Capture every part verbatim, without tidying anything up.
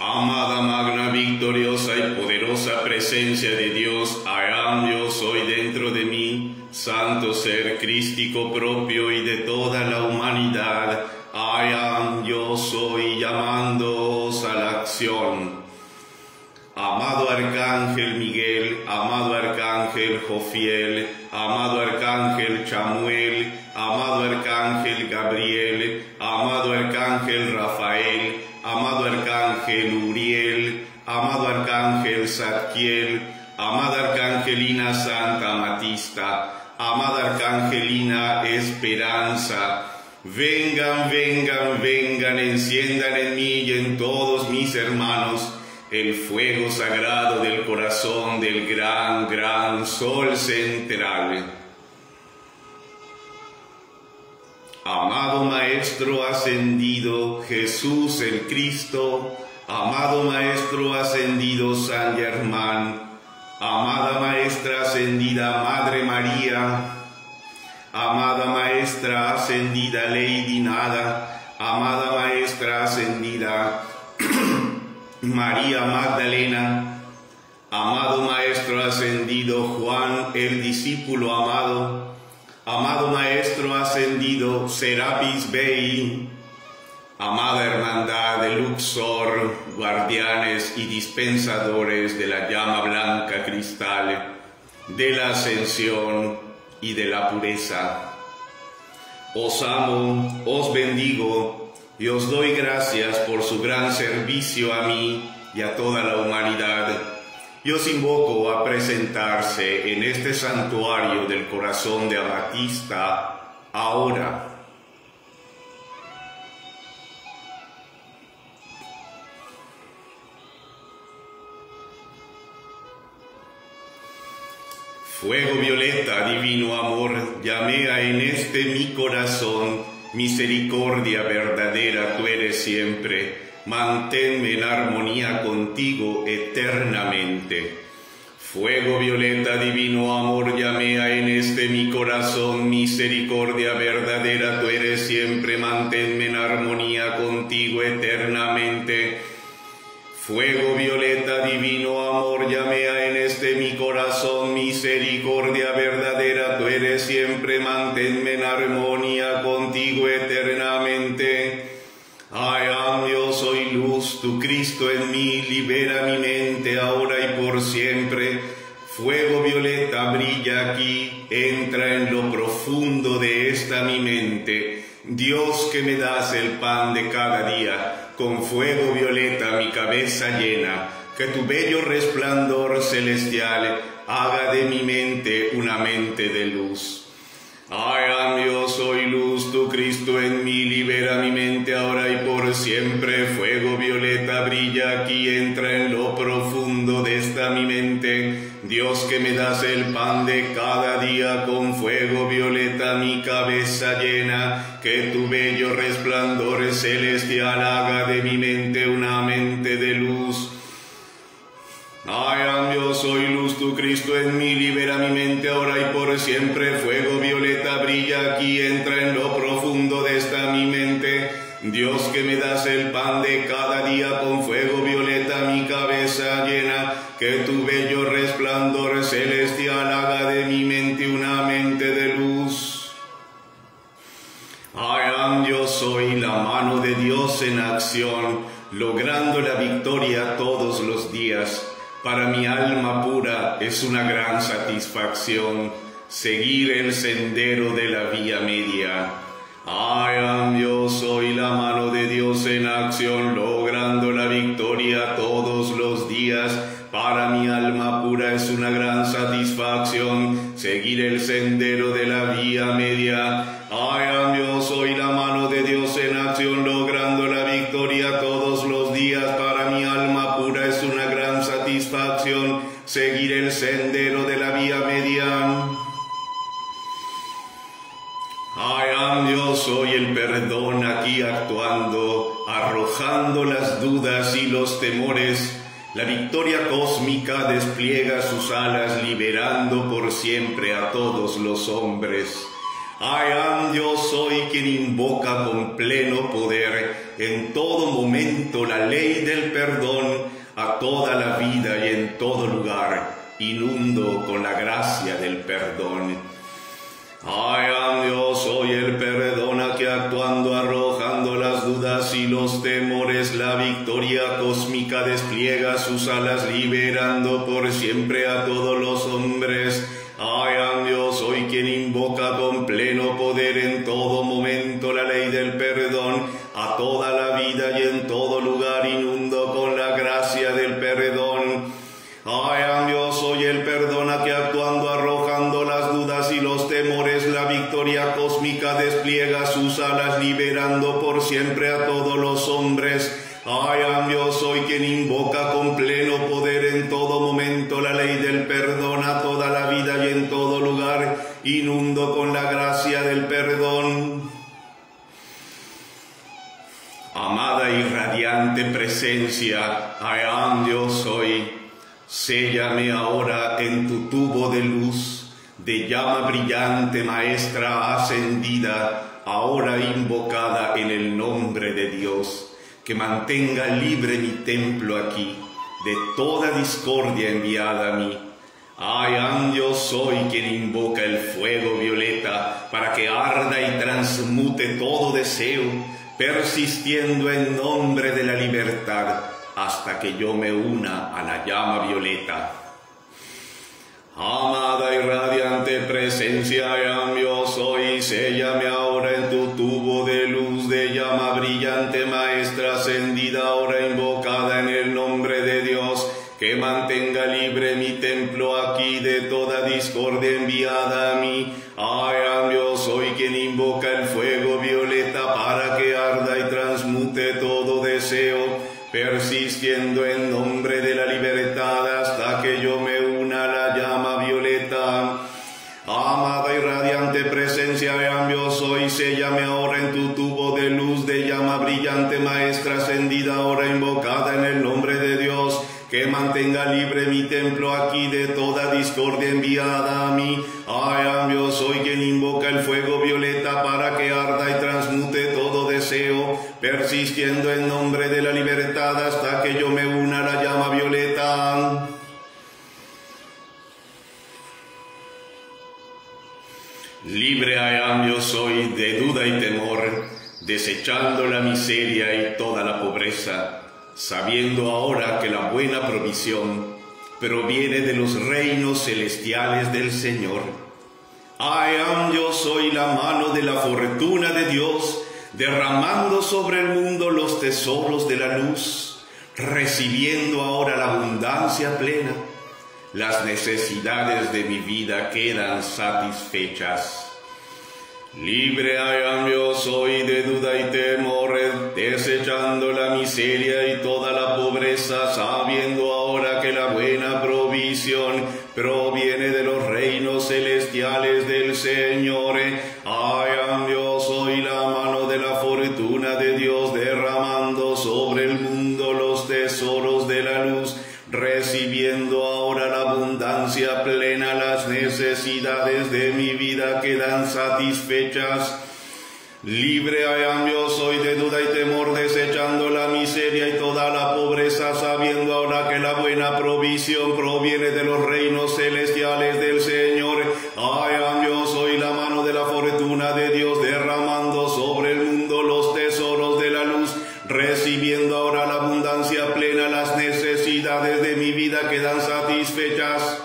Amada, magna, victoriosa y poderosa presencia de Dios, I am, yo soy dentro de mí, santo ser crístico propio y de toda la humanidad, I am, yo soy, llamándoos a la acción. Amado Arcángel Miguel, amado Arcángel Jofiel, amado Arcángel Chamuel, amado Arcángel Gabriel, amado Arcángel Rafael, amado Arcángel Uriel, amado Arcángel Zadkiel, amada Arcangelina Santa Amatista, amada Arcangelina Esperanza, vengan, vengan, vengan, enciendan en mí y en todos mis hermanos el fuego sagrado del corazón del gran, gran sol central. Amado Maestro ascendido Jesús el Cristo, amado Maestro ascendido San Germán, amada Maestra ascendida Madre María, amada Maestra ascendida Lady Nada, amada Maestra ascendida María Magdalena, amado Maestro ascendido Juan el discípulo amado, amado Maestro ascendido Serapis Bey, amada Hermandad de Luxor, guardianes y dispensadores de la llama blanca cristal, de la ascensión y de la pureza. Os amo, os bendigo, y os doy gracias por su gran servicio a mí y a toda la humanidad. Y os invoco a presentarse en este santuario del corazón de Amatista ahora. Fuego violeta, divino amor, llamea en este mi corazón. Misericordia verdadera tú eres siempre, manténme en armonía contigo eternamente. Fuego violeta, divino amor, llamea en este mi corazón, misericordia verdadera tú eres siempre, manténme en armonía contigo eternamente. Fuego violeta, divino amor, llamea en este mi corazón, misericordia verdadera tú eres siempre, manténme en armonía contigo eternamente. I am, yo soy luz, tu Cristo en mí, libera mi mente ahora y por siempre. Fuego violeta brilla aquí, entra en lo profundo de esta mi mente. Dios que me das el pan de cada día, con fuego violeta mi cabeza llena, que tu bello resplandor celestial haga de mi mente una mente de luz. I am, yo soy luz, tu Cristo en mí, libera mi mente ahora y por siempre. Fuego violeta brilla aquí, entra en lo profundo de esta mi mente. Dios que me das el pan de cada día, con fuego violeta mi cabeza llena, que tu bello resplandor celestial haga de mi mente una mente de luz. I am, yo soy luz, tu Cristo en mí, libera mi mente ahora y por siempre. Fuego violeta brilla aquí, entra en lo profundo de esta mi mente. Dios que me das el pan de cada día, con fuego violeta mi cabeza llena, que tu bello resplandor celestial haga de mi mente una mente de luz. I am, yo soy la mano de Dios en acción, logrando la victoria todos los días. Para mi alma pura es una gran satisfacción seguir el sendero de la vía media. I am, yo soy la mano de Dios en acción, logrando la victoria todos los días. Para mi alma pura es una gran satisfacción seguir el sendero de la vía media. I am, yo soy la mano de Dios en acción, logrando la victoria todos los días. Para mi alma pura es una gran satisfacción seguir el sendero de la vía media. I am, yo soy el perdón aquí actuando, arrojando las dudas y los temores. La victoria cósmica despliega sus alas, liberando por siempre a todos los hombres. I am yo soy quien invoca con pleno poder en todo momento la ley del perdón a toda la vida y en todo lugar, inundo con la gracia del perdón. I am yo soy el perdona que actuando arrojando las dudas y los temores la victoria cósmica despliega sus alas liberando por siempre a todos los hombres. I am yo soy quien invoca con pleno poder en todo momento la ley del perdón a toda la vida y en todo lugar inundo con la gracia del perdón. I am yo soy el perdona que actuando arrojando las dudas y los temores la victoria cósmica despliega sus alas liberando por siempre a todos los hombres. I am yo soy quien invoca con pleno poder en todo momento la ley del perdón a toda la vida y en todo lugar inundo con la gracia del perdón. Amada y radiante presencia, I am yo soy, séllame ahora en tu tubo de luz, de llama brillante maestra ascendida, ahora invocada en el nombre de Dios, que mantenga libre mi templo aquí, de toda discordia enviada a mí. I am yo soy quien invoca el fuego violeta, para que arda y transmute todo deseo, persistiendo en nombre de la libertad, hasta que yo me una a la llama violeta. Amada y radiante presencia, I am yo soy, séllame ahora en tu tubo de luz de llama brillante maestra ascendida, ahora invocada en el nombre de Dios, que mantenga libre mi templo aquí de toda discordia enviada a mí. I am yo soy quien invoca el fuego violeta para que arda y transmute todo deseo, persistiendo en nombre de la libertad hasta que yo me una a la llama violeta. Amada y radiante presencia, I am yo soy, séllame ahora en tu tubo de luz de llama brillante maestra ascendida, ahora invocada en el nombre de Dios, que mantenga libre mi templo aquí de toda discordia enviada a mí. I am yo soy quien invoca el fuego violeta para que arda y transmute todo deseo, persistiendo en nombre de la libertad hasta que yo me una a la llama violeta. Libre I am yo soy de duda y temor, desechando la miseria y toda la pobreza, sabiendo ahora que la buena provisión proviene de los reinos celestiales del Señor. I am yo soy la mano de la fortuna de Dios, derramando sobre el mundo los tesoros de la luz, recibiendo ahora la abundancia plena. Las necesidades de mi vida quedan satisfechas. Libre I am yo soy de duda y temor, desechando la miseria y toda la pobreza, sabiendo ahora que la buena provisión proviene de los reinos celestiales del Señor. I am yo soy la mano de la fortuna de Dios, derramando sobre el mundo los tesoros de la luz, recibiendo ahora la abundancia plena. Las necesidades de mi vida quedan satisfechas. Libre I am yo soy de duda y temor, desechando la miseria y toda la pobreza, sabiendo ahora que la buena provisión proviene de los reinos celestiales del Señor. I am yo soy la mano de la fortuna de Dios, derramando sobre el mundo los tesoros de la luz, recibiendo ahora la abundancia plena. Las necesidades de mi vida quedan satisfechas.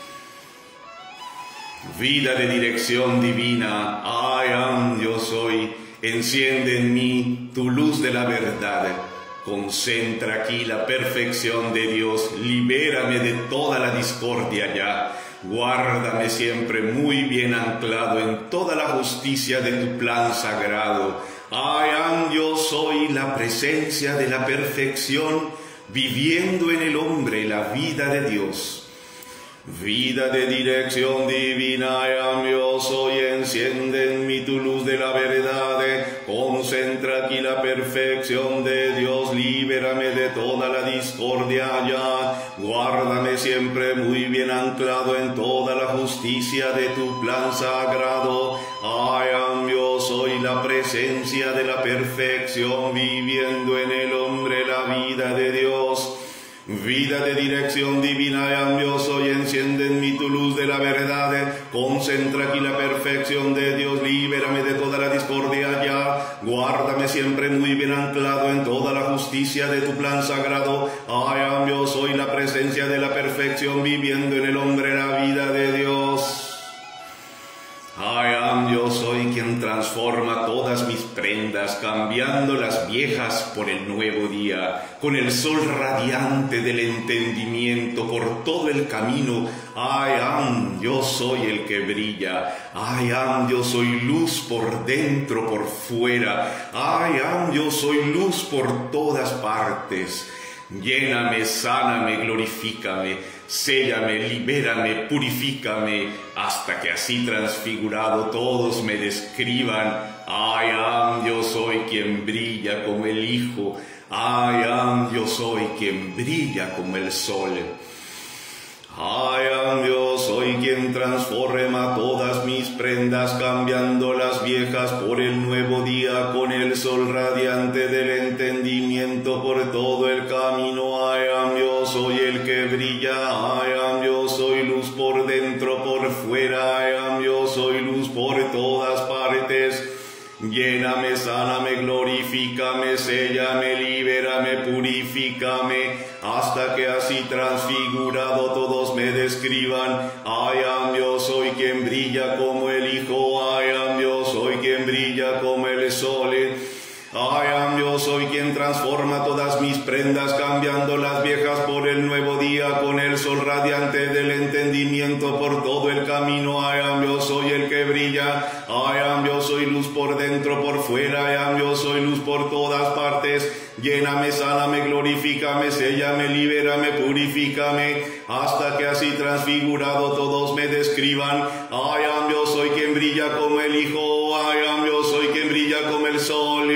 Vida de dirección divina, I am yo soy, enciende en mí tu luz de la verdad, concentra aquí la perfección de Dios, libérame de toda la discordia ya, guárdame siempre muy bien anclado en toda la justicia de tu plan sagrado. I am yo soy la presencia de la perfección, viviendo en el hombre la vida de Dios. Vida de dirección divina, I am yo soy, enciende en mí tu luz de la verdad, concentra aquí la perfección de Dios, libérame de toda la discordia ya, Guárdame siempre muy bien anclado en toda la justicia de tu plan sagrado. I am, yo soy la presencia de la perfección, viviendo en el hombre la vida de Dios. Vida de dirección divina, I am, yo soy, enciende en mí tu luz de la verdad, concentra aquí la perfección de Dios, libérame de toda la discordia ya, guárdame siempre muy bien anclado en toda la justicia de tu plan sagrado. I am, yo soy la presencia de la perfección, viviendo en el hombre la vida de Dios. I am, yo soy quien transforma todas mis prendas, cambiando las viejas por el nuevo día, con el sol radiante del entendimiento por todo el camino. I am, yo soy el que brilla. I am, yo soy luz por dentro, por fuera. I am, yo soy luz por todas partes. Lléname, sáname, glorifícame, séllame, libérame, purifícame, hasta que así transfigurado todos me describan. I am, yo soy quien brilla como el Hijo. I am, yo soy quien brilla como el sol. I am, yo soy quien transforma todas mis prendas, cambiando las viejas por el nuevo día, con el sol radiante del entendimiento por todo el camino. I am, yo soy el que brilla. I am, yo soy luz por dentro, por fuera. I am, yo soy luz por todas partes. Lléname, sáname, glorifícame, séllame, libérame, purifícame, hasta que así transfigurado todos me describan. I am, yo soy quien brilla como el Hijo. I am, yo soy quien brilla como el sol. I am, yo soy quien transforma todas mis prendas, cambiando las viejas por el nuevo día, con el sol radiante del entendimiento por todo el camino. I am, yo soy el que brilla. I am, yo soy luz por dentro, por fuera. I am, yo soy luz por todas partes. Lléname, sáname, glorifícame, séllame, libérame, purifícame, hasta que así transfigurado todos me describan. I am, yo soy quien brilla como el Hijo. I am, yo soy quien brilla como el sol.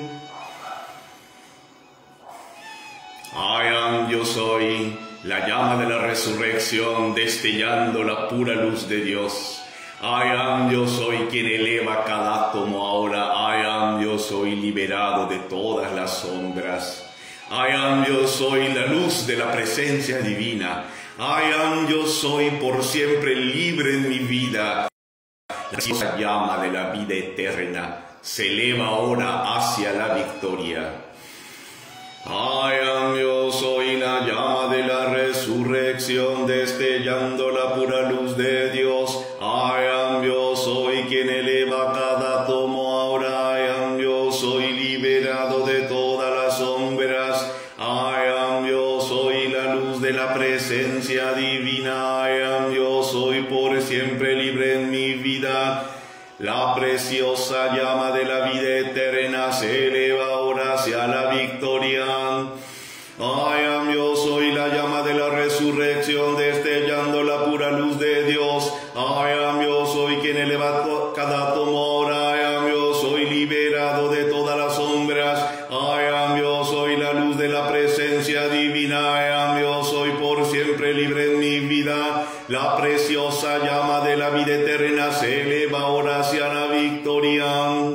I am, yo soy la llama de la resurrección, destellando la pura luz de Dios. I am, yo soy quien eleva cada átomo ahora. I am, yo soy liberado de todas las sombras. I am, yo soy la luz de la presencia divina. I am, yo soy por siempre libre en mi vida. La llama de la vida eterna se eleva ahora hacia la victoria. I am, yo soy la llama de la resurrección, destellando la pura luz de Dios. I am, yo soy quien eleva cada átomo ahora. I am, yo soy liberado de todas las sombras. I am, yo soy la luz de la presencia divina. I am, yo soy por siempre libre en mi vida. La preciosa llama de la vida eterna se eleva ahora hacia la victoria. I am, yo soy la llama de la resurrección, destellando la pura luz de Dios. I am, yo soy quien eleva cada átomo ahora. I am, yo soy liberado de todas las sombras. I am, yo soy la luz de la presencia divina. I am, yo soy por siempre libre en mi vida. La preciosa llama de la vida eterna se eleva ahora hacia la victoria.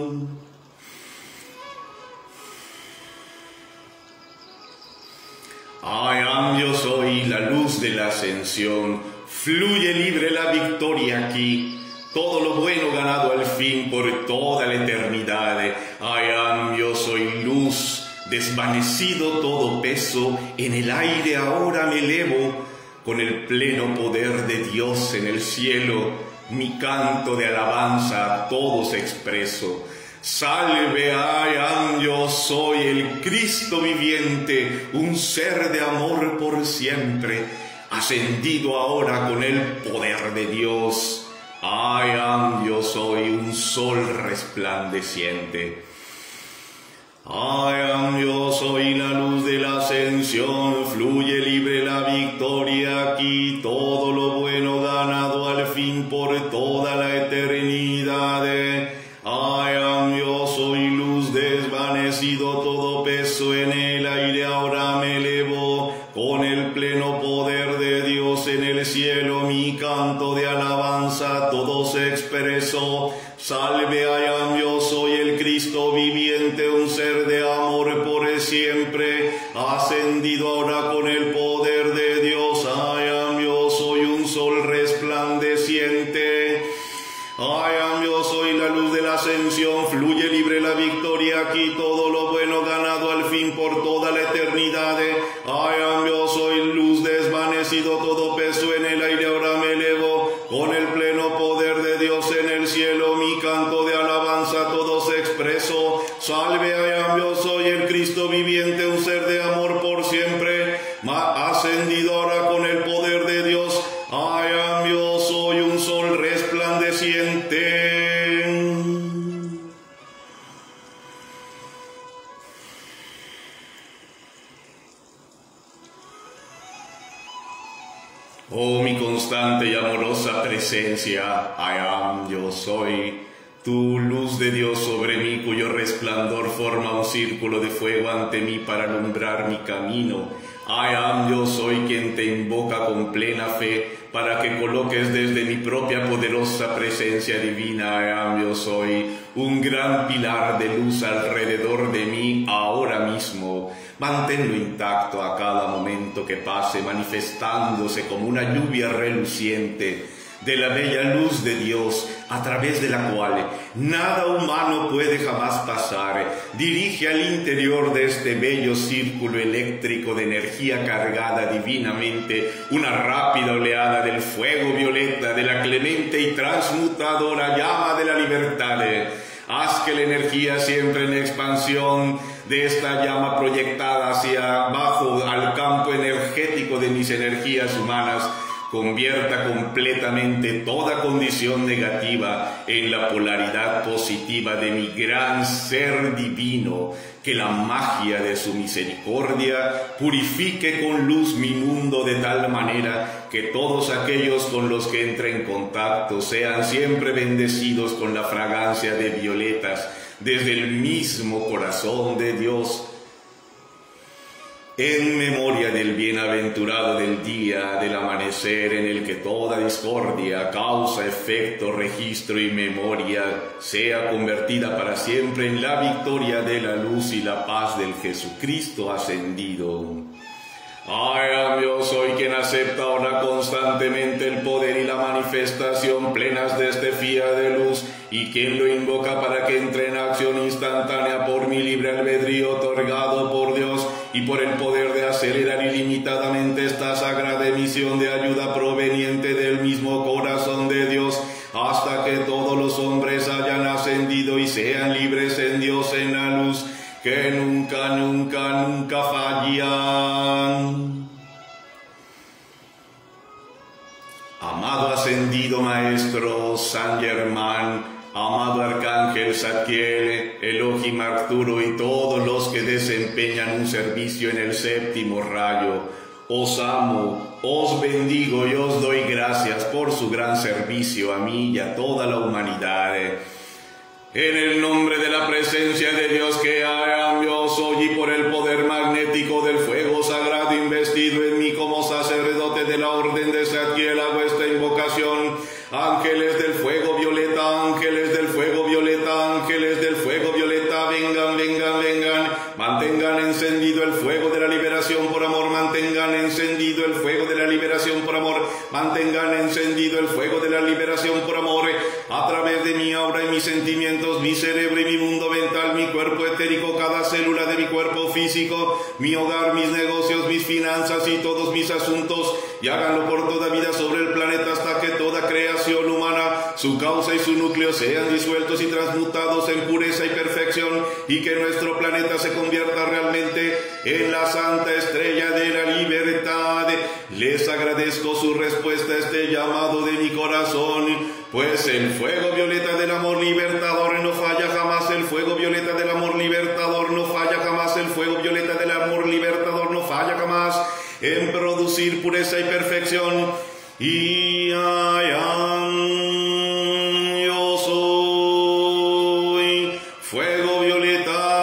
I am, yo soy la luz de la ascensión. Fluye libre la victoria aquí. Todo lo bueno ganado al fin por toda la eternidad. I am, yo soy luz. Desvanecido todo peso, en el aire ahora me elevo. Con el pleno poder de Dios en el cielo, mi canto de alabanza a todos expreso. Salve, I am, yo soy el Cristo viviente, un ser de amor por siempre, ascendido ahora con el poder de Dios. I am, yo soy un sol resplandeciente. I am, yo soy la luz de la ascensión, fluye libre la victoria aquí, todo lo bueno ganado al fin por toda la eternidad. I am, yo soy luz, desvanecido todo peso en el aire, ahora me elevo con el pleno poder canto de alabanza todos expreso. Salve, I am, yo soy el Cristo viviente, un ser de amor por siempre, ascendido ahora con el poder de Dios. I am, yo soy un sol resplandeciente. I am, yo soy la luz de la ascensión, fluye libre la victoria aquí, todo lo bueno ganado al fin por toda la eternidad. I am, yo soy luz desvanecido, todo peso en el aire, ahora me elevo, con el pleno poder de Dios en el cielo, mi canto de alabanza todos expreso. Salve, I am, yo soy el Cristo viviente, un ser de amor por siempre, ascendido ahora con el poder de Dios. I am, yo soy un sol resplandeciente. Oh, mi constante y amorosa presencia, I am, yo soy, tu luz de Dios sobre mí, cuyo resplandor forma un círculo de fuego ante mí para alumbrar mi camino. I am, yo soy quien te invoca con plena fe para que coloques desde mi propia poderosa presencia divina. I am, yo soy un gran pilar de luz alrededor de mí ahora mismo. Manténlo intacto a cada momento que pase, manifestándose como una lluvia reluciente de la bella luz de Dios, a través de la cual nada humano puede jamás pasar. Dirige al interior de este bello círculo eléctrico de energía cargada divinamente una rápida oleada del fuego violeta de la clemente y transmutadora llama de la libertad. Haz que la energía siempre en expansión de esta llama proyectada hacia abajo al campo energético de mis energías humanas convierta completamente toda condición negativa en la polaridad positiva de mi gran ser divino. Que la magia de su misericordia purifique con luz mi mundo de tal manera que todos aquellos con los que entre en contacto sean siempre bendecidos con la fragancia de violetas desde el mismo corazón de Dios. En memoria del bienaventurado del día del amanecer en el que toda discordia, causa, efecto, registro y memoria sea convertida para siempre en la victoria de la luz y la paz del Jesucristo ascendido. I am, yo soy quien acepta ahora constantemente el poder y la manifestación plenas de este fía de luz y quien lo invoca para que entre en acción instantánea por mi libre albedrío otorgado por Dios y por el poder de acelerar ilimitadamente esta sagrada emisión de ayuda proveniente del mismo corazón de Dios hasta que todos los hombres hayan ascendido y sean libres en Dios en la luz que nunca, nunca, nunca fallan. Amado ascendido Maestro San Germán, amado Arcángel Zadkiel, Elohim Arturo y todos los que desempeñan un servicio en el séptimo rayo, os amo, os bendigo y os doy gracias por su gran servicio a mí y a toda la humanidad. En el nombre de la presencia de Dios que I am, yo soy, y por el poder magnético del fuego sagrado investido en mí como sacerdote de la orden de Zadkiel, hago esta invocación. Ángeles del fuego violeta, ángeles del fuego violeta, ángeles del fuego violeta, vengan, vengan, vengan, mantengan encendido el fuego de la liberación por amor, mantengan encendido el fuego de la liberación por amor, mantengan encendido el fuego de la liberación por amor, a través de mi aura y mis sentimientos, mi cerebro y mi mundo mental, mi cuerpo etérico, cada célula de mi cuerpo físico, mi hogar, mis negocios, mis finanzas y todos mis asuntos, y háganlo por toda vida sobre el planeta hasta que toda creación humana, su causa y su núcleo sean disueltos y transmutados en pureza y perfección, y que nuestro planeta se convierta realmente en la santa estrella de la libertad. Les agradezco su respuesta a este llamado de mi corazón, pues el fuego violeta del amor libertador no falla jamás, el fuego violeta del amor libertador no falla jamás, el fuego violeta del amor libertador no falla jamás en producir pureza y perfección. Y I am, yo soy fuego violeta.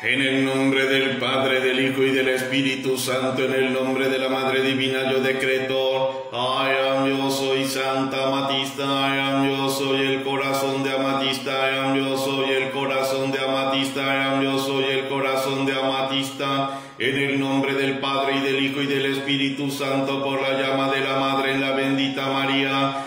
En el nombre del Padre, del Hijo y del Espíritu Santo, en el nombre de la Madre Divina, yo decreto, I am yo soy Santa Amatista, I am yo soy el corazón de Amatista, I am yo soy el corazón de Amatista, I am yo soy el corazón de Amatista, en el nombre del Padre y del Hijo y del Espíritu Santo, por la llama de la Madre en la bendita María.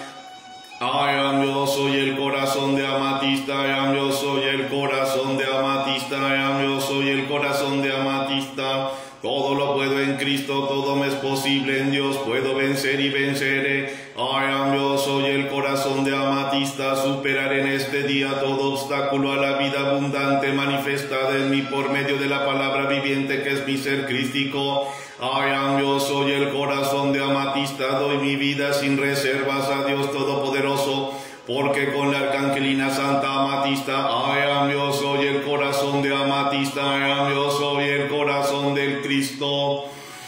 I am yo soy el corazón de Amatista, I am yo soy el corazón de Amatista, I am yo soy el corazón de Amatista. Todo lo puedo en Cristo, todo me es posible en Dios, puedo vencer y venceré. I am yo soy el corazón de Amatista, superar en este día todo obstáculo a la vida abundante manifestada en mí por medio de la palabra viviente que es mi ser crístico. I am yo soy el corazón de Amatista, doy mi vida sin reservas a Dios Todopoderoso, porque con la arcangelina Santa Amatista, I am yo soy el corazón de Amatista, I am yo soy el corazón del Cristo,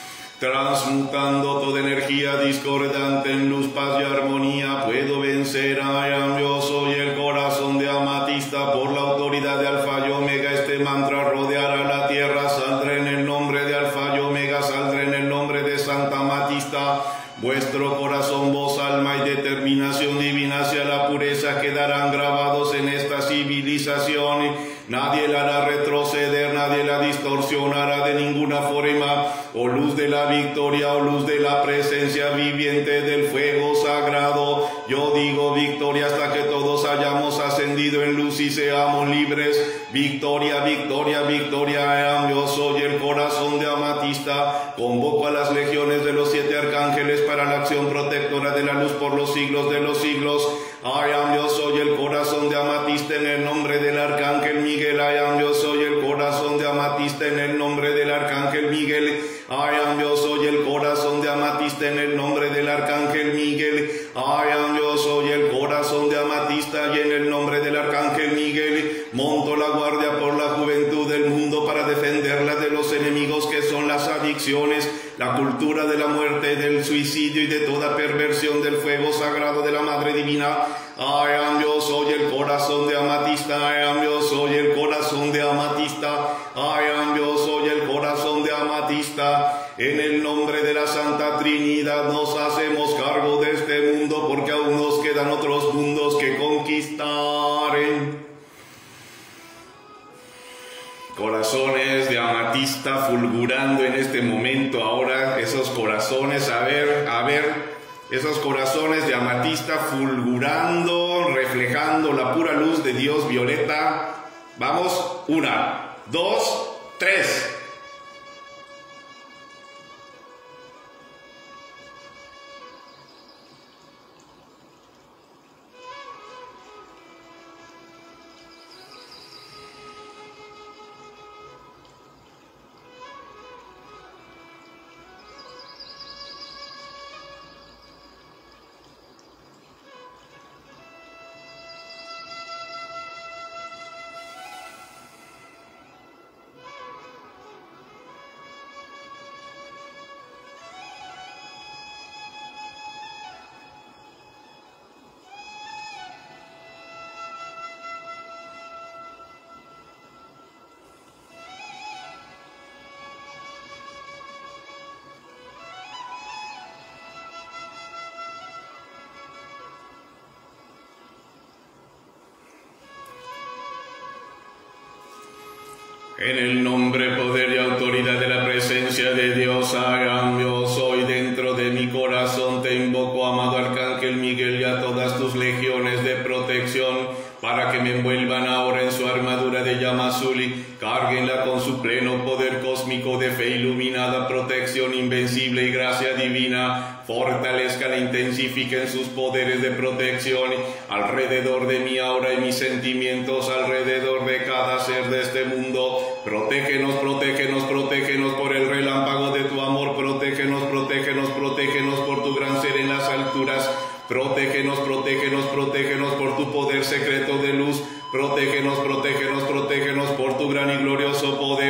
transmutando toda energía discordante en luz, paz y armonía, puedo vencer. I am yo soy el corazón de Amatista, por la autoridad de Alfa y Omega, este mantra rodeará la tierra, saldré en el nombre de Alfa y Omega, saldré en el nombre de Santa Amatista. Vuestro corazón, voz, alma y determinación divina hacia la pureza quedarán grabados en esta civilización. Nadie la hará retroceder, nadie la distorsionará de ninguna forma. O luz de la victoria, o luz de la presencia viviente del fuego sagrado. Yo digo victoria hasta que todos hayamos ascendido en luz y seamos libres. Victoria, victoria, victoria. Yo soy el corazón de Amatista. Convoco a las legiones de los siete arcángeles para la acción protectora de la luz por los siglos de los siglos. I am yo soy el corazón de Amatista en el nombre del arcángel Miguel. I am yo soy el corazón de Amatista en el nombre del arcángel Miguel. I am yo soy el corazón de Amatista en el nombre del arcángel Miguel. I am yo soy el corazón de Amatista y en el nombre del arcángel Miguel monto la guardia por la juventud del mundo para defenderla de los enemigos que son las adicciones, la cultura de la muerte, del suicidio y de toda perversión del fuego sagrado de la Madre Divina. I am yo soy el corazón de Amatista, I am yo soy el corazón de Amatista, I am yo soy el corazón de Amatista. En el nombre de la Santa Trinidad nos hacemos cargo de este mundo porque aún nos quedan otros mundos que conquistar. Corazones de Amatista fulgurando en este momento ahora, esos corazones, a ver, a ver, esos corazones de Amatista fulgurando, reflejando la pura luz de Dios violeta. Vamos, una, dos, tres. En el nombre, poder y autoridad de la presencia de Dios, hagan yo soy dentro de mi corazón. Te invoco, amado Arcángel Miguel, y a todas tus legiones de protección, para que me envuelvan ahora en su armadura de llama azul y cárguenla con su pleno poder cósmico de fe iluminada, protección invencible y gracia divina. Fortalezcan e intensifiquen sus poderes de protección alrededor de mí ahora y mis sentimientos alrededor de cada ser de este mundo. Protégenos, protégenos, protégenos por el relámpago de tu amor. Protégenos, protégenos, protégenos por tu gran ser en las alturas. Protégenos, protégenos, protégenos por tu poder secreto de luz. Protégenos, protégenos, protégenos por tu gran y glorioso poder.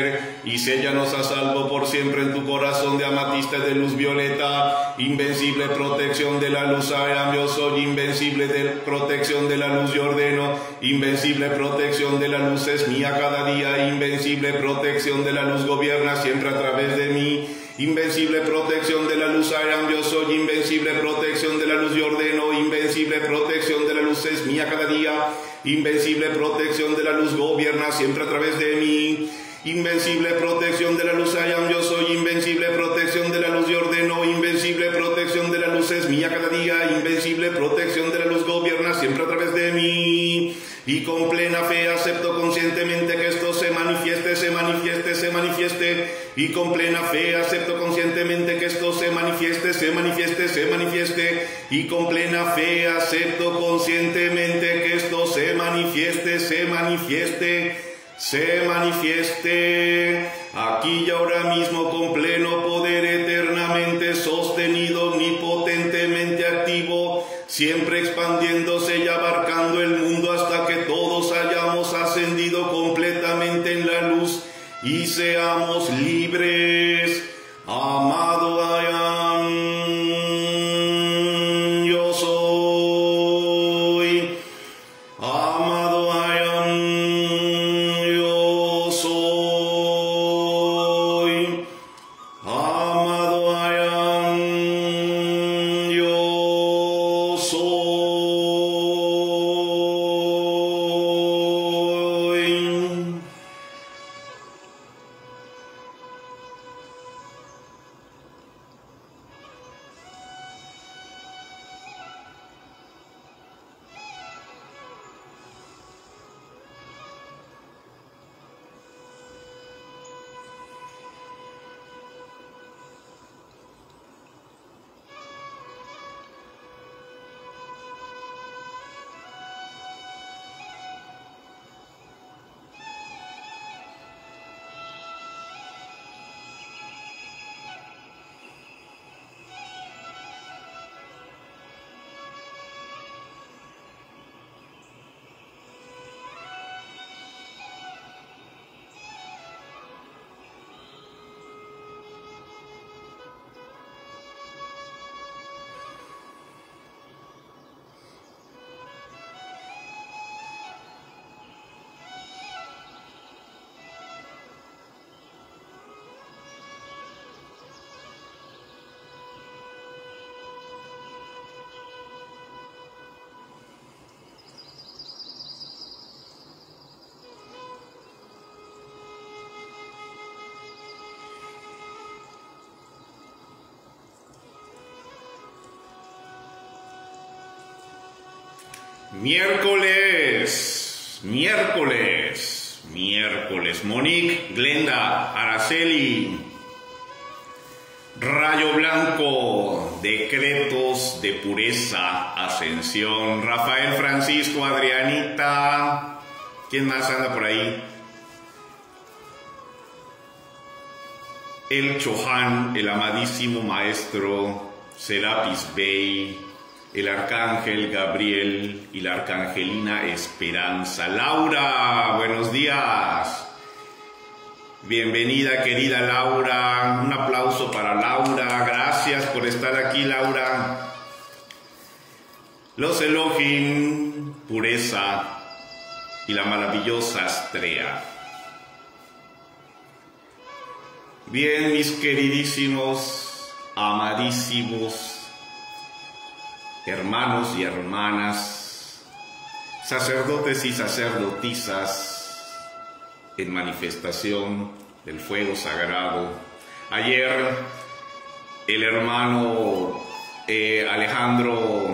y séllanos a salvo por siempre en tu corazón de amatista de luz violeta, invencible protección de la luz Aram, yo soy, invencible de protección de la luz yo ordeno, invencible protección de la luz es mía cada día, invencible protección de la luz gobierna siempre a través de mí. Invencible protección de la luz Aram, yo soy, invencible protección de la luz yo ordeno, invencible protección de la luz es mía cada día, invencible protección de la luz gobierna siempre a través de mí. Invencible protección de la luz Aram, yo soy, invencible protección de la luz yo ordeno, invencible protección de la luz es mía cada día, invencible protección de la luz gobierna siempre a través de mí. Y con plena fe acepto conscientemente que esto se manifieste, se manifieste, se manifieste. Y con plena fe acepto conscientemente que esto se manifieste, se manifieste, se manifieste. Y con plena fe acepto conscientemente que esto se manifieste, se manifieste, se manifieste. Aquí y ahora mismo con pleno poder eternamente sostenido, omnipotentemente activo, siempre expandiéndose y abarcando el mundo hasta que todos hayamos ascendido completamente en la luz y seamos libres. Amado Aram, yo soy. Amado Aram, yo soy. Amado Aram, yo soy. Miércoles, miércoles, miércoles. Monique, Glenda, Araceli, Rayo Blanco, decretos de pureza, ascensión. Rafael, Francisco, Adrianita. ¿Quién más anda por ahí? El Chohan, el amadísimo maestro Serapis Bey, el arcángel Gabriel y la arcangelina Esperanza. Laura, buenos días. Bienvenida, querida Laura. Un aplauso para Laura. Gracias por estar aquí, Laura. Los Elohim, pureza y la maravillosa Astrea. Bien, mis queridísimos, amadísimos hermanos y hermanas, sacerdotes y sacerdotisas en manifestación del fuego sagrado. Ayer el hermano eh, Alejandro,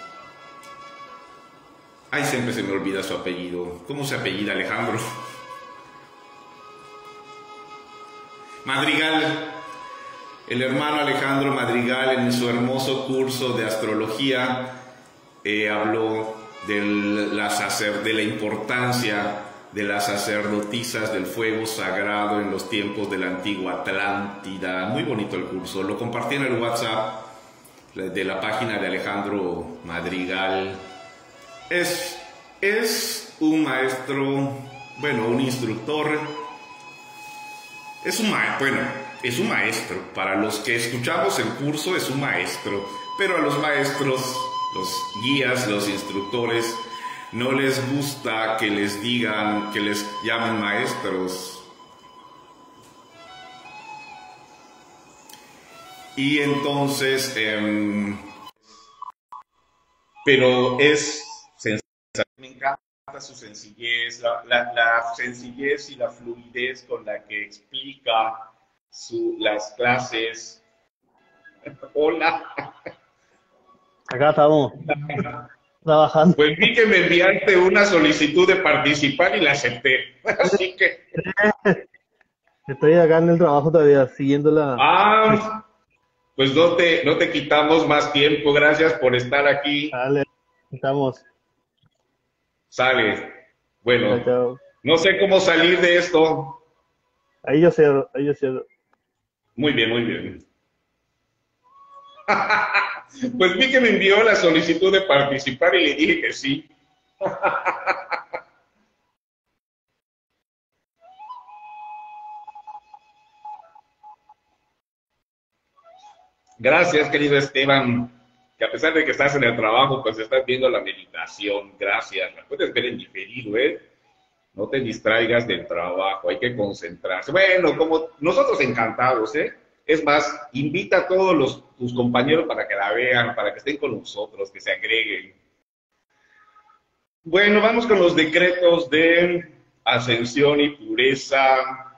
ay, siempre se me olvida su apellido. ¿Cómo se apellida Alejandro? Madrigal. El hermano Alejandro Madrigal, en su hermoso curso de astrología, eh, habló de la, sacer, de la importancia de las sacerdotisas del fuego sagrado en los tiempos de la antigua Atlántida. Muy bonito el curso. Lo compartí en el WhatsApp de la página de Alejandro Madrigal. Es, es un maestro, bueno, un instructor Es un ma bueno, es un maestro. Para los que escuchamos el curso es un maestro, pero a los maestros, los guías, los instructores, no les gusta que les digan, que les llamen maestros. Y entonces, eh, pero es sencillo. Me encanta su sencillez, la, la, la sencillez y la fluidez con la que explica su, las clases. Hola. Acá estamos trabajando. Pues vi que me enviaste una solicitud de participar y la acepté. Así que, Estoy acá en el trabajo todavía, siguiendo la... ah, pues no te, no te quitamos más tiempo. Gracias por estar aquí. Dale, estamos. Sale. Chao, Bueno, chao. no sé cómo salir de esto. Ahí yo cierro, ahí yo cierro. Muy bien, muy bien. Pues vi que me envió la solicitud de participar y le dije que sí. Gracias, querido Esteban, que a pesar de que estás en el trabajo, pues estás viendo la meditación. Gracias. La puedes ver en diferido, ¿eh? No te distraigas del trabajo, hay que concentrarse. Bueno, como nosotros encantados, ¿eh? Es más, invita a todos los, tus compañeros para que la vean, para que estén con nosotros, que se agreguen. Bueno, vamos con los decretos de ascensión y pureza.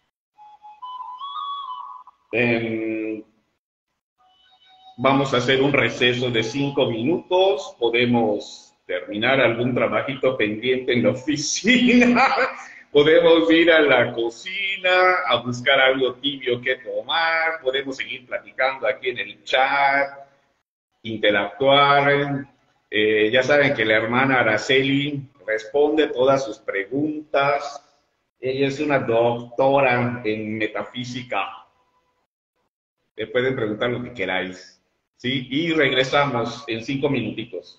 Eh, vamos a hacer un receso de cinco minutos. Podemos terminar algún trabajito pendiente en la oficina. Podemos ir a la cocina a buscar algo tibio que tomar. Podemos seguir platicando aquí en el chat, interactuar. Eh, ya saben que la hermana Araceli responde todas sus preguntas. Ella es una doctora en metafísica. Le pueden preguntar lo que queráis. ¿Sí? Y regresamos en cinco minutitos.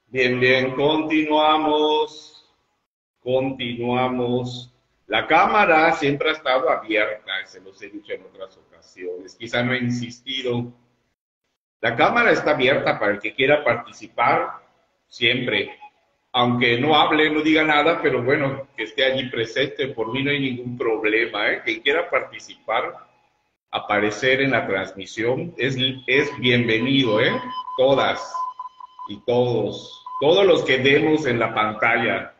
Bien, bien, continuamos, continuamos. La cámara siempre ha estado abierta, se los he dicho en otras ocasiones, quizá no he insistido. La cámara está abierta para el que quiera participar, siempre. Aunque no hable, no diga nada, pero bueno, que esté allí presente, por mí no hay ningún problema, ¿eh? Quien quiera participar, aparecer en la transmisión, es, es bienvenido, ¿eh? Todas y todos, todos los que vemos en la pantalla.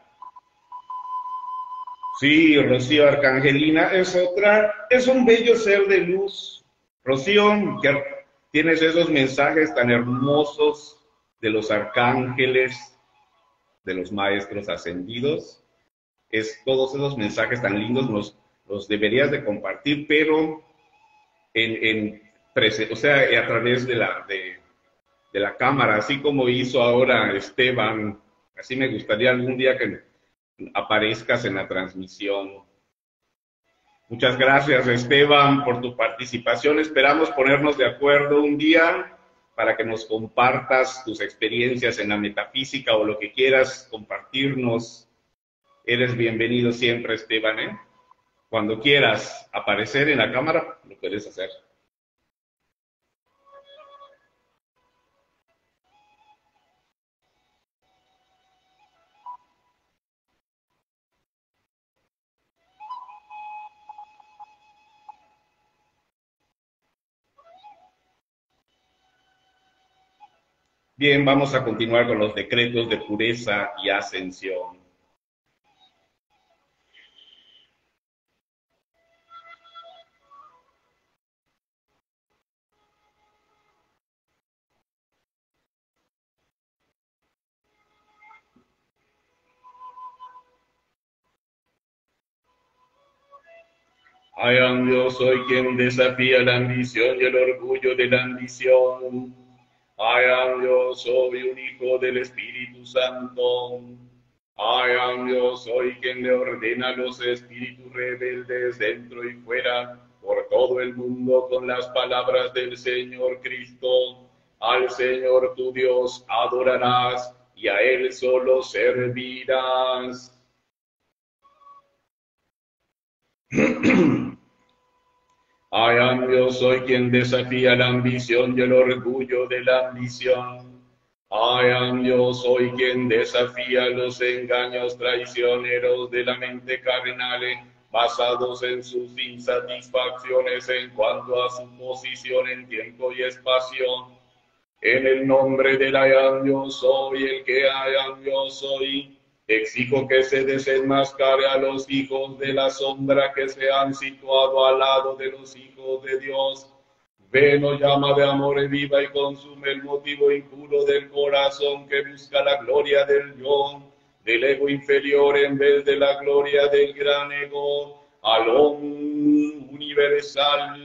Sí, Rocío Arcangelina es otra, es un bello ser de luz. Rocío, que tienes esos mensajes tan hermosos de los arcángeles, de los maestros ascendidos, es todos esos mensajes tan lindos los, los deberías de compartir, pero en, en o sea, a través de la, de, de la cámara, así como hizo ahora Esteban. Así me gustaría algún día que aparezcas en la transmisión. Muchas gracias, Esteban, por tu participación. Esperamos ponernos de acuerdo un día para que nos compartas tus experiencias en la metafísica o lo que quieras compartirnos. Eres bienvenido siempre, Esteban, ¿eh? Cuando quieras aparecer en la cámara, lo puedes hacer. Bien, vamos a continuar con los decretos de pureza y ascensión. I am yo soy quien desafía la ambición y el orgullo de la ambición. I am yo soy un hijo del Espíritu Santo. I am yo soy quien le ordena a los espíritus rebeldes dentro y fuera por todo el mundo con las palabras del Señor Cristo. Al Señor tu Dios adorarás y a Él solo servirás. I am yo soy quien desafía la ambición y el orgullo de la ambición. I am yo soy quien desafía los engaños traicioneros de la mente carnal basados en sus insatisfacciones en cuanto a su posición en tiempo y espacio. En el nombre del I am yo soy, el que I am yo soy, exijo que se desenmascare a los hijos de la sombra que se han situado al lado de los hijos de Dios. Ven, oh llama de amor viva y consume el motivo impuro del corazón que busca la gloria del yo, del ego inferior en vez de la gloria del gran ego, al Om universal.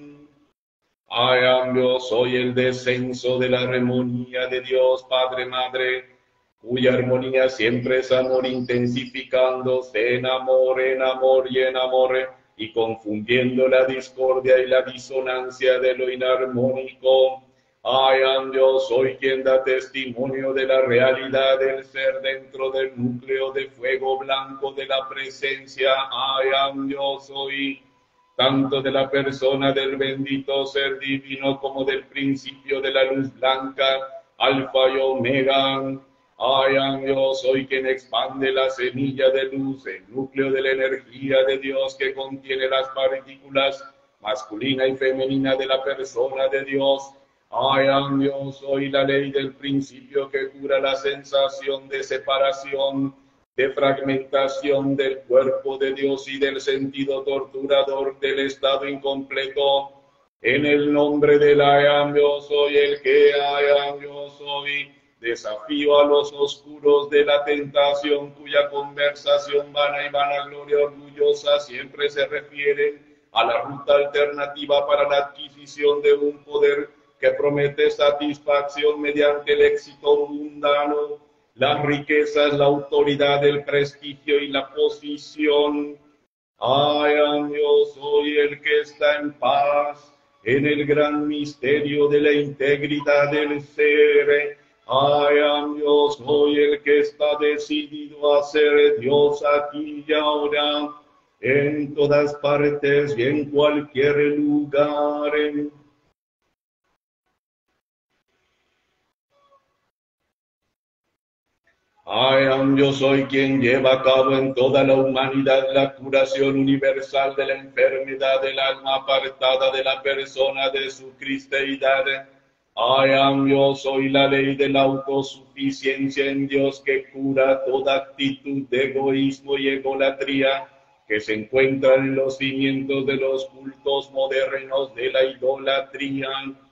I am yo soy el descenso de la armonía de Dios Padre Madre, cuya armonía siempre es amor intensificándose en amor, en amor y en amor, y confundiendo la discordia y la disonancia de lo inarmónico. I am yo soy quien da testimonio de la realidad del ser dentro del núcleo de fuego blanco de la presencia. I am yo soy, tanto de la persona del bendito ser divino como del principio de la luz blanca, alfa y omega. I am yo soy quien expande la semilla de luz, el núcleo de la energía de Dios que contiene las partículas masculina y femenina de la persona de Dios. I am yo soy la ley del principio que cura la sensación de separación, de fragmentación del cuerpo de Dios y del sentido torturador del estado incompleto. En el nombre del I am yo soy, el que I am yo soy, desafío a los oscuros de la tentación cuya conversación vana y vanagloria orgullosa siempre se refiere a la ruta alternativa para la adquisición de un poder que promete satisfacción mediante el éxito mundano, las riquezas, la autoridad, el prestigio y la posición. I am yo soy el que está en paz en el gran misterio de la integridad del ser. I am yo soy el que está decidido a ser Dios aquí y ahora, en todas partes y en cualquier lugar. I am yo soy quien lleva a cabo en toda la humanidad la curación universal de la enfermedad del alma apartada de la persona de su cristeidad. I am yo soy la ley de la autosuficiencia en Dios que cura toda actitud de egoísmo y egolatría que se encuentran en los cimientos de los cultos modernos de la idolatría.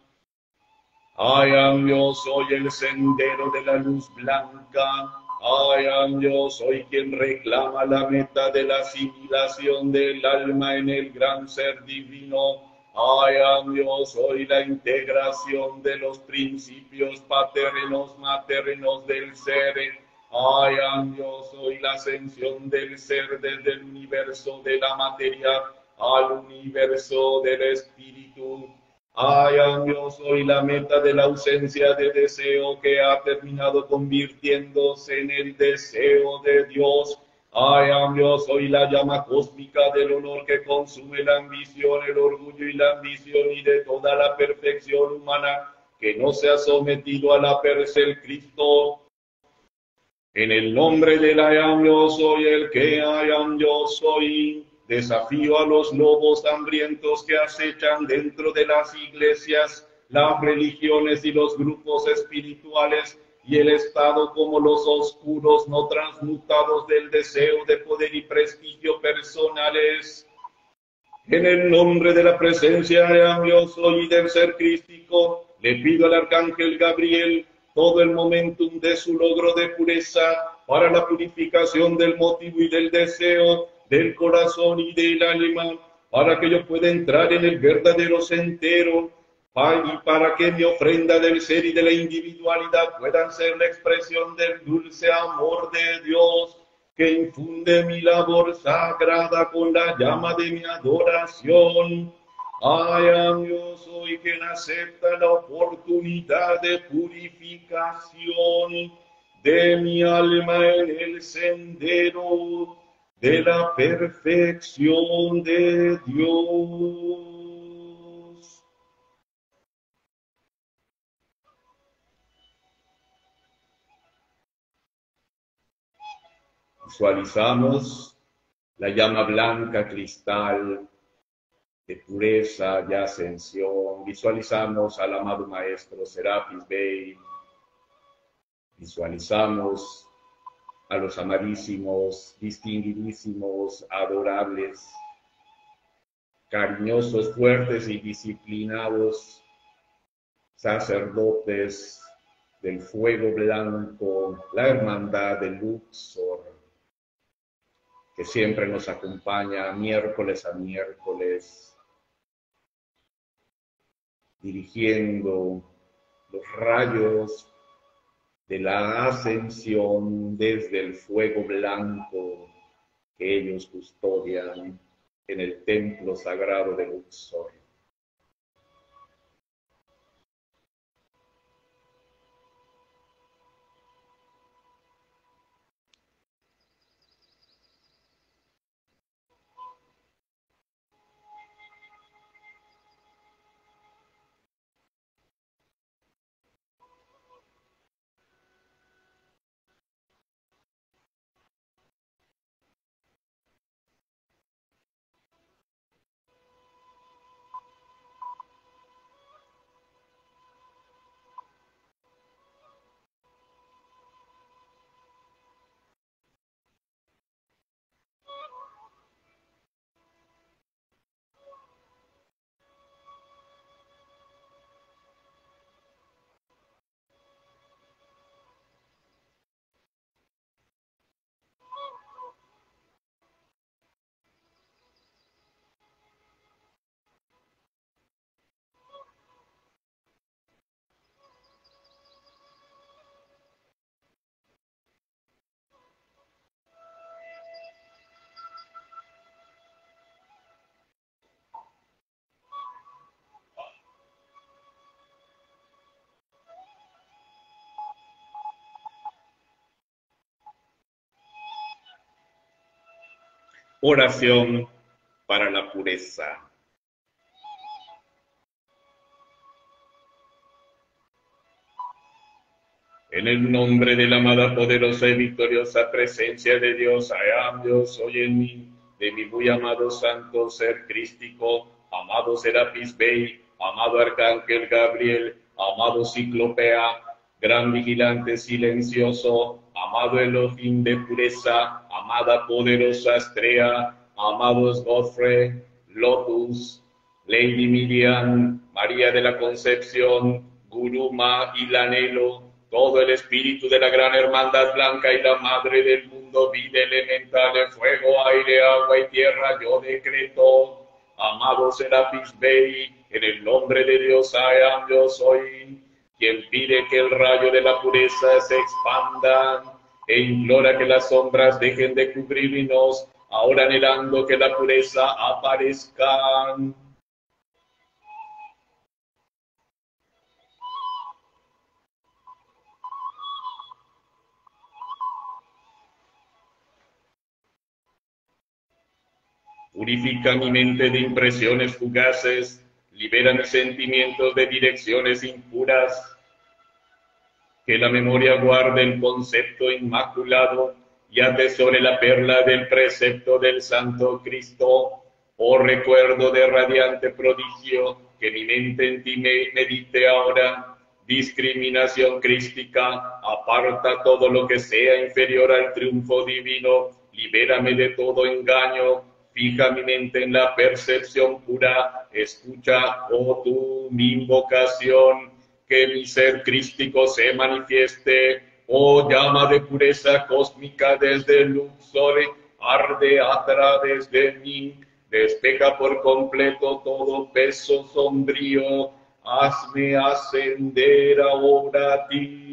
I am yo soy el sendero de la luz blanca. I am yo soy quien reclama la meta de la asimilación del alma en el gran ser divino. I am yo soy la integración de los principios paternos maternos del ser. I am yo soy la ascensión del ser desde el universo de la materia al universo del espíritu. I am yo soy la meta de la ausencia de deseo que ha terminado convirtiéndose en el deseo de Dios. I am yo soy la llama cósmica del honor que consume la ambición, el orgullo y la ambición y de toda la perfección humana que no se ha sometido a la perse el Cristo. En el nombre del I am yo soy el que I am yo soy. Desafío a los lobos hambrientos que acechan dentro de las iglesias, las religiones y los grupos espirituales y el Estado como los oscuros no transmutados del deseo de poder y prestigio personales. En el nombre de la presencia de Dios soy y del ser crístico, le pido al arcángel Gabriel todo el momentum de su logro de pureza para la purificación del motivo y del deseo, del corazón y del alma, para que yo pueda entrar en el verdadero sendero, y para que mi ofrenda del ser y de la individualidad puedan ser la expresión del dulce amor de Dios, que infunde mi labor sagrada con la llama de mi adoración. I am yo soy quien acepta la oportunidad de purificación de mi alma en el sendero de la perfección de Dios. Visualizamos la llama blanca cristal de pureza y ascensión. Visualizamos al amado Maestro Serapis Bey. Visualizamos a los amadísimos, distinguidísimos, adorables, cariñosos, fuertes y disciplinados sacerdotes del fuego blanco, la hermandad de Luxor, que siempre nos acompaña miércoles a miércoles, dirigiendo los rayos de la ascensión desde el fuego blanco que ellos custodian en el templo sagrado de Luxor. Oración para la pureza. En el nombre de la amada, poderosa y victoriosa presencia de Dios, I Dios, soy en mí, de mi muy amado santo ser crístico, amado Serapis Bey, amado Arcángel Gabriel, amado Ciclopea, gran vigilante silencioso, amado Elohim de pureza, amada poderosa Astrea, amados Godfrey, Lotus, Lady Miriam, María de la Concepción, Guruma y Lanelo, todo el espíritu de la gran hermandad blanca y la madre del mundo, vida elemental de fuego, aire, agua y tierra, yo decreto, amado Serapis Bey, en el nombre de Dios, I am, yo soy, quien pide que el rayo de la pureza se expanda e implora que las sombras dejen de cubrirnos, ahora anhelando que la pureza aparezca. Purifica mi mente de impresiones fugaces, libera mis sentimientos de direcciones impuras, que la memoria guarde el concepto inmaculado y atesore la perla del precepto del Santo Cristo. Oh recuerdo de radiante prodigio, que mi mente en ti me medite ahora. Discriminación crística, aparta todo lo que sea inferior al triunfo divino, libérame de todo engaño, fija mi mente en la percepción pura, escucha, oh tú, mi invocación, que mi ser crístico se manifieste, oh llama de pureza cósmica desde el Luxor, arde a través de mí, despeja por completo todo peso sombrío, hazme ascender ahora a ti.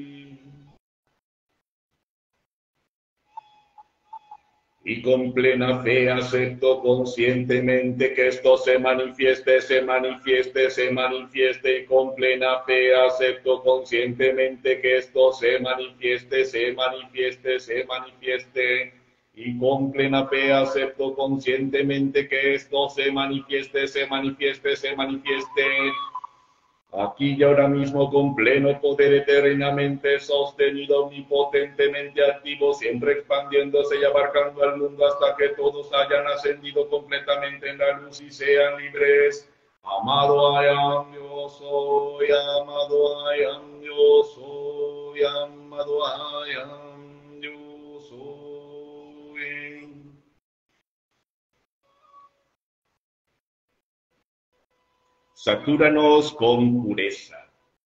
Y con plena fe acepto conscientemente que esto se manifieste, se manifieste, se manifieste. Y con plena fe acepto conscientemente que esto se manifieste, se manifieste, se manifieste. Y con plena fe acepto conscientemente que esto se manifieste, se manifieste, se manifieste. Aquí y ahora mismo, con pleno poder eternamente sostenido, omnipotentemente activo, siempre expandiéndose y abarcando al mundo hasta que todos hayan ascendido completamente en la luz y sean libres. Amado I am, yo soy, amado I am, yo soy, amado I am, yo soy. Satúranos con pureza.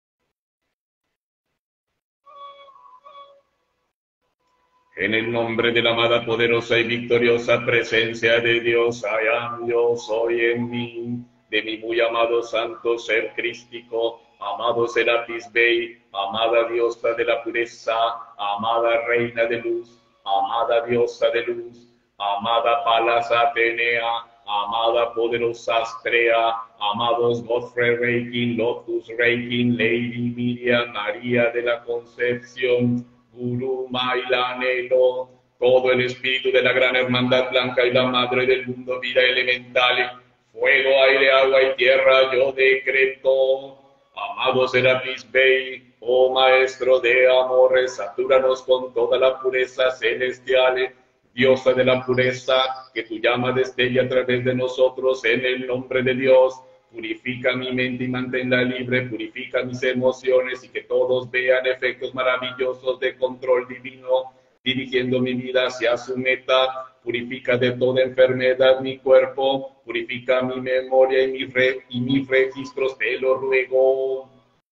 En el nombre de la amada, poderosa y victoriosa presencia de Dios, I am, yo soy en mí, de mi muy amado santo ser crístico, amado Serapis Bey, amada diosa de la pureza, amada reina de luz, amada diosa de luz, amada Palas Atenea, amada poderosa Astrea, amados Godfrey Reikin, Lotus Reikin, Lady Miriam, María de la Concepción, Guru Mailanelo, todo el espíritu de la gran hermandad blanca y la madre del mundo, vida elemental, fuego, aire, agua y tierra, yo decreto, amado Serapis Bey, oh maestro de amores, satúranos con toda la pureza celestial, diosa de la pureza, que tu llama destella a través de nosotros en el nombre de Dios. Purifica mi mente y manténla libre, purifica mis emociones y que todos vean efectos maravillosos de control divino, dirigiendo mi vida hacia su meta. Purifica de toda enfermedad mi cuerpo, purifica mi memoria y, mi re y mis registros, te lo ruego.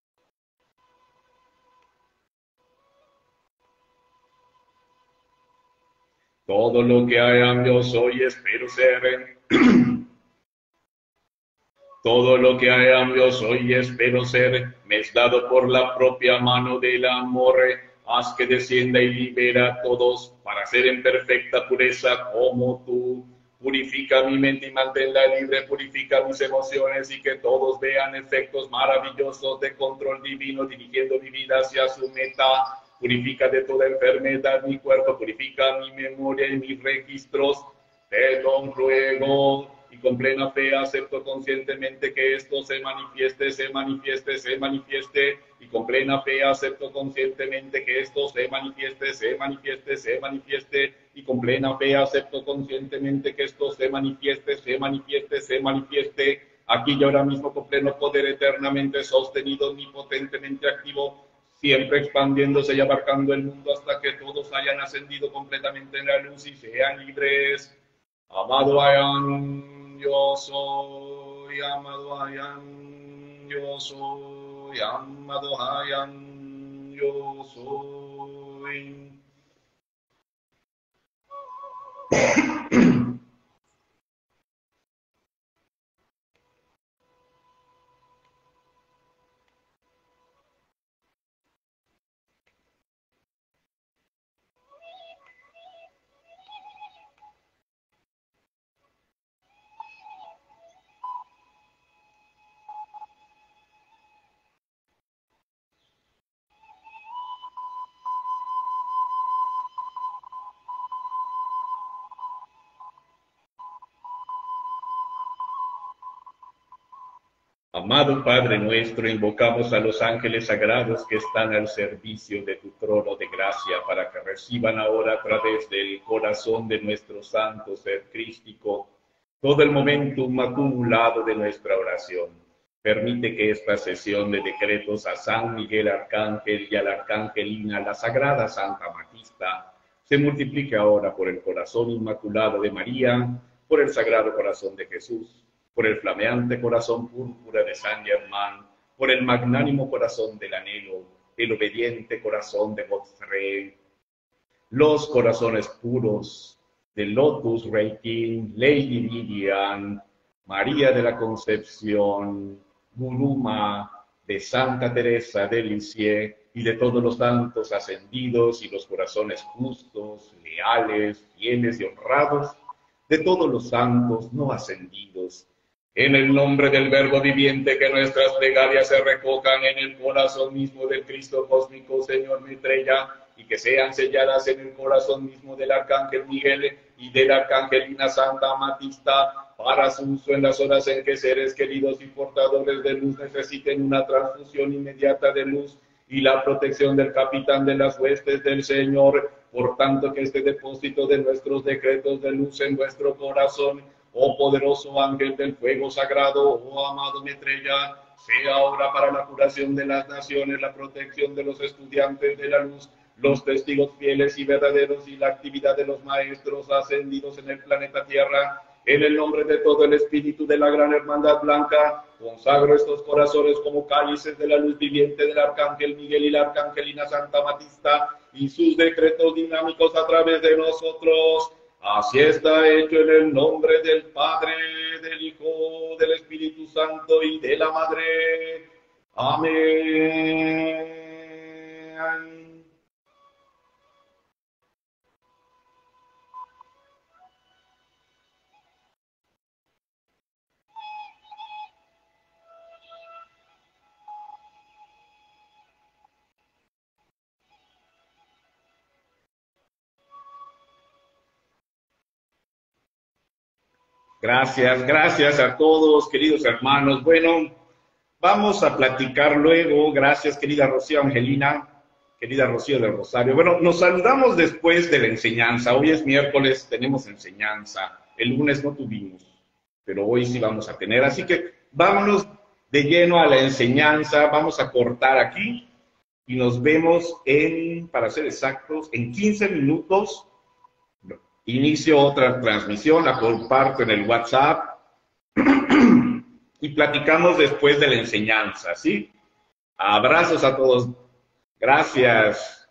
Todo lo que I yo soy, espero ser. Todo lo que I yo soy, espero ser, me es dado por la propia mano del amor. Haz que descienda y libera a todos para ser en perfecta pureza como tú. Purifica mi mente y manténla libre, purifica mis emociones y que todos vean efectos maravillosos de control divino dirigiendo mi vida hacia su meta. Purifica de toda enfermedad mi cuerpo, purifica mi memoria y mis registros. Te Te lo ruego, y con plena fe acepto conscientemente que esto se manifieste, se manifieste, se manifieste, y con plena fe acepto conscientemente que esto se manifieste, se manifieste, se manifieste, y con plena fe acepto conscientemente que esto se manifieste, se manifieste, se manifieste, aquí y ahora mismo con pleno poder eternamente sostenido, omnipotentemente activo, siempre expandiéndose y abarcando el mundo hasta que todos hayan ascendido completamente en la luz y sean libres. Amado Hayan, yo soy, amado Hayan, yo soy, amado Hayan, yo soy. Amado Padre nuestro, invocamos a los ángeles sagrados que están al servicio de tu trono de gracia para que reciban ahora a través del corazón de nuestro santo ser crístico todo el momentum acumulado de nuestra oración. Permite que esta sesión de decretos a San Miguel Arcángel y a la Arcangelina, la Sagrada Santa Matista, se multiplique ahora por el corazón inmaculado de María, por el Sagrado Corazón de Jesús, por el flameante corazón púrpura de San Germán, por el magnánimo corazón del anhelo, el obediente corazón de Godfrey, los corazones puros de Lotus Reikin, Lady Vivian, María de la Concepción, Guruma, de Santa Teresa de Lisieux y de todos los santos ascendidos y los corazones justos, leales, fieles y honrados, de todos los santos no ascendidos. En el nombre del Verbo viviente, que nuestras plegarias se recojan en el corazón mismo del Cristo cósmico, Señor Maitreya, y que sean selladas en el corazón mismo del Arcángel Miguel y de la Arcangelina Santa Amatista, para su uso en las horas en que seres queridos y portadores de luz necesiten una transfusión inmediata de luz y la protección del capitán de las huestes del Señor. Por tanto, que este depósito de nuestros decretos de luz en vuestro corazón, oh poderoso ángel del fuego sagrado, oh amado Maitreya, sea ahora para la curación de las naciones, la protección de los estudiantes de la luz, los testigos fieles y verdaderos y la actividad de los maestros ascendidos en el planeta Tierra. En el nombre de todo el espíritu de la gran hermandad blanca, consagro estos corazones como cálices de la luz viviente del Arcángel Miguel y la Arcangelina Santa Matista y sus decretos dinámicos a través de nosotros. Así está hecho en el nombre del Padre, del Hijo, del Espíritu Santo y de la Madre. Amén. Gracias, gracias a todos, queridos hermanos. Bueno, vamos a platicar luego. Gracias, querida Rocío Angelina, querida Rocío del Rosario. Bueno, nos saludamos después de la enseñanza. Hoy es miércoles, tenemos enseñanza. El lunes no tuvimos, pero hoy sí vamos a tener. Así que vámonos de lleno a la enseñanza. Vamos a cortar aquí y nos vemos en, para ser exactos, en quince minutos. Inicio otra transmisión, la comparto en el WhatsApp y platicamos después de la enseñanza, ¿sí? Abrazos a todos. Gracias.